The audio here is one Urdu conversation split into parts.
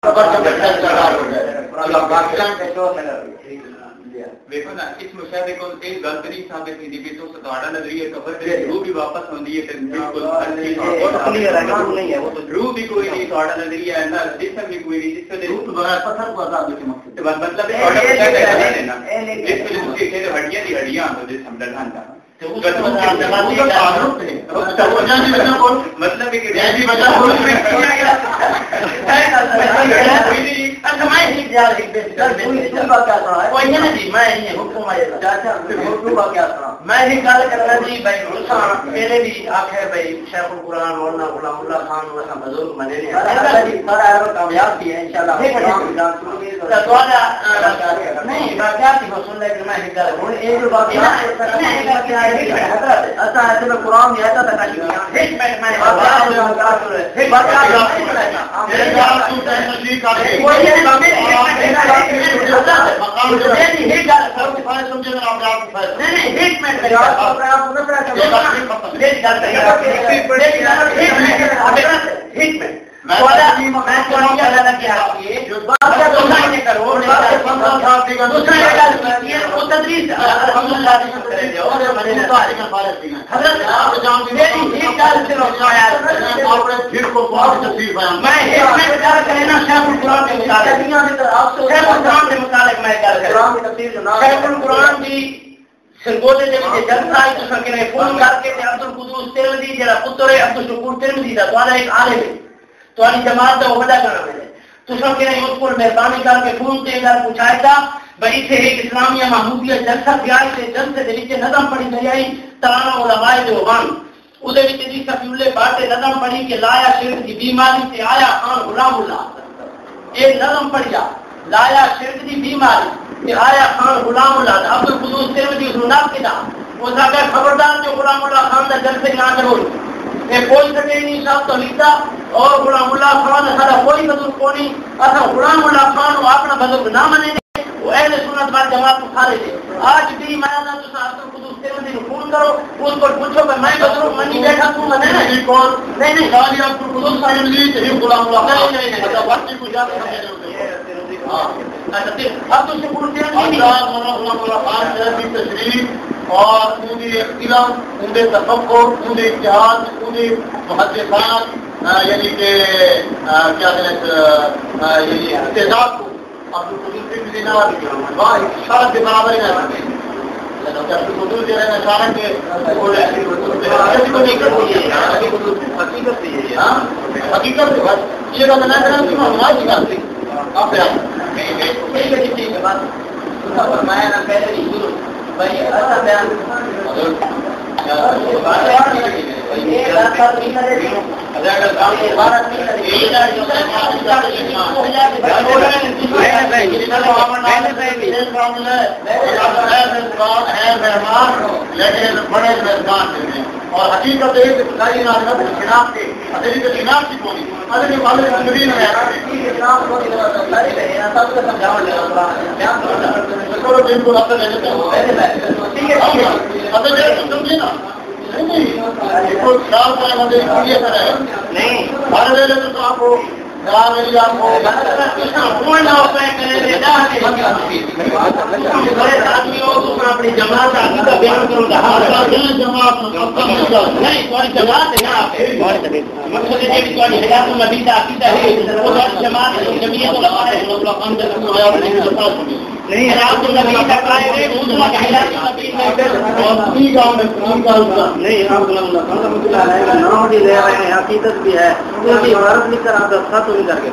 دیکھو نا اس مشاہدے کو ایک غلط نہیں ثابت کی کہ تو ستارہ نظریہ کفر سے روح بھی واپس ہوندی ہے بالکل روح بھی کوئی نہیں ستارہ نظریہ ہے نا جسم بھی کوئی نہیں جس سے روح بغیر پتھر کو عذاب کے مقصد مطلب ہے ہڈیاں دی ہڈیاں تو جسم ڈھان کا مطلب ہے میں یہ گل کرنا جی بھائی میرے بھی آخ ہے بھائی شیخ القرآن مولانا غلام اللہ خان بزرگ بنے کامیاب بھی ہے انشاءاللہ نہیں واقعات ہی سن لے میں قرآن میں آتا تھا سرگوتے دے وچ جلسہ ہے تساں کنے فون کر کے تے عبد القدوس ترمذی جڑا پتر ہے عبد الشکور ترمذی دا تواڈا ایک عالم ہے تواڈی جماعت دا وڈا کرنا ہے تساں کنے اس کو مہربانی کر کے فون تے گل پوچھائے گا بھئی تے ایک اسلامیہ محمودیہ جلسہ کیا ہے تے جلسے دے وچ نظم پڑھی گئی ہے ترانہ علماء دیوبند اودے وچ جی سفیولے باٹے نظم پڑھی کہ لایا شرک دی بیماری تے آیا خان غلام اللہ یہ نظم پڑھیا لایا شرک دی بیماری کہ آیا خان غلام اللہ عبد القدوس ترمذی اس نام کے نام وہ کہ خبردار جو غلام اللہ خان کا جلسے نہ کرو یہ کوئی سکے نہیں صاحب تو لیتا اور غلام اللہ خان ہمارا کوئی بزرگ کو نہیں اصل غلام اللہ خان وہ اپنا بزرگ نہ منے وہ اہل سنت بات جماعت کو کھا لیتے آج بھی میں عبد القدوس ترمذی کو فون کرو اس کو پوچھو کہ میں بزرگ منی بیٹھا تو منے نہیں کون نہیں خالی عبد القدوس ترمذی تے غلام اللہ خان نہیں وقت کو یاد کرنے اب تو شکر تشریف اور پوری علم پورے تفکر پورے اتحاد پورے محدثات یعنی کہ کیا کہتے ہیں استعداد کو عبد القدوس ترمذی نے شرط کے برابر ہی نہیں عبد القدوس جو ہے اشارہ کے حقیقت یہ بات نہ کرنا کہ ہماری بات تھی آپ فرمایا نا پہلے ہی شروع بھائی ایسا بیان لیکن بڑے مہربان اور حقیقت اپنی جماعت بیان کروں گا حقیقت بھی ہے عمارت لکھ کر آپ نہیں کر کے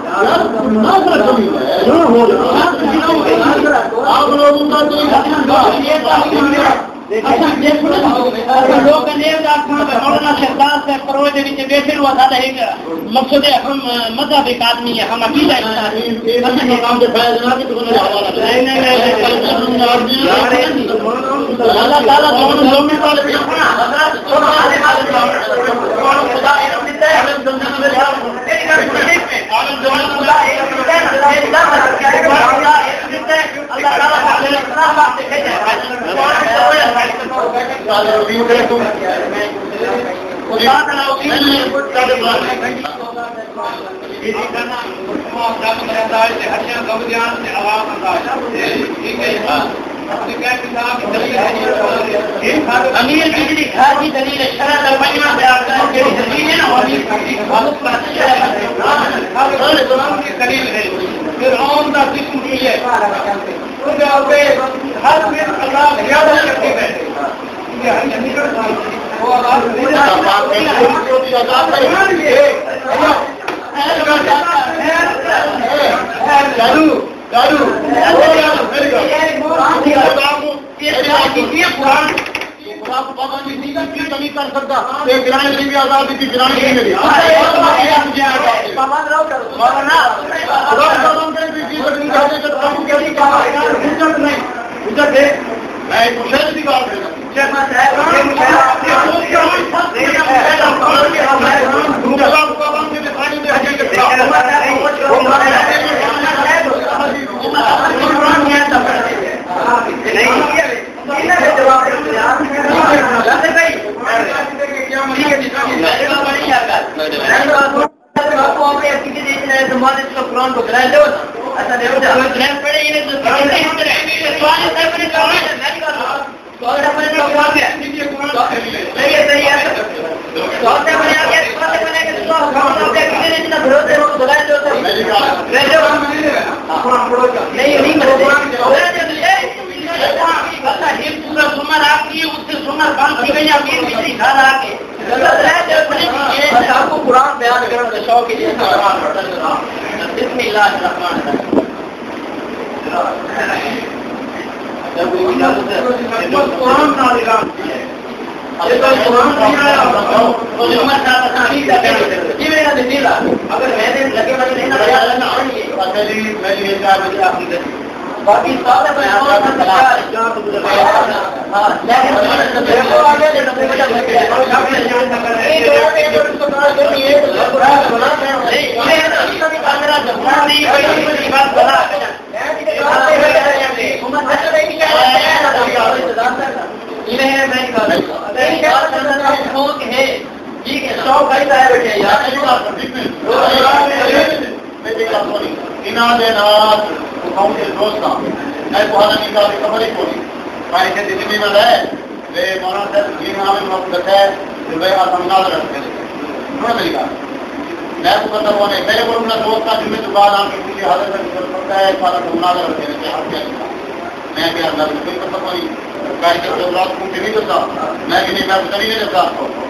مقصد ہم مذہب ایک آدمی ہے ہم عقیدہ اللہ تعالیٰ اللہ امیر بجلی گھر کی دلیل شرع درمیان بیان کرنے کی دلیل ہے نا امیر کی خالص پر دلیل ہے فرعون کا جسم یہ ہے ہر میں اللہ زیادہ کرتے بیٹھے نہیں کر سکتا گرانی ٹی وی آزاد کی گرانی میں ایک مشاہد کی بات آپ کو قرآن بیان کرنے کا شوق ہے بسم اللہ الرحمن اگر میں نے لگے باقی میں تو کرتا ہوں میرے کو اپنا دوست کا جن میں دکان آ کے مجھے حاضر کرتا ہے سارا مناظر رکھتے ہیں میں کیا کوئی کرتا ہوں نہیں کرتا میں بھی نہیں میں نہیں دیتا